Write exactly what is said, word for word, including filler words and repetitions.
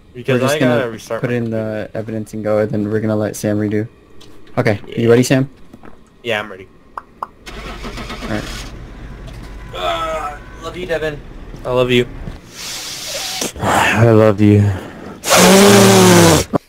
Because we're just I gonna gotta restart. put my in computer. the evidence and go, and then we're gonna let Sam redo. Okay, Yeah. you ready, Sam? Yeah, I'm ready. Alright. Uh, love you, Devin. I love you. I love you.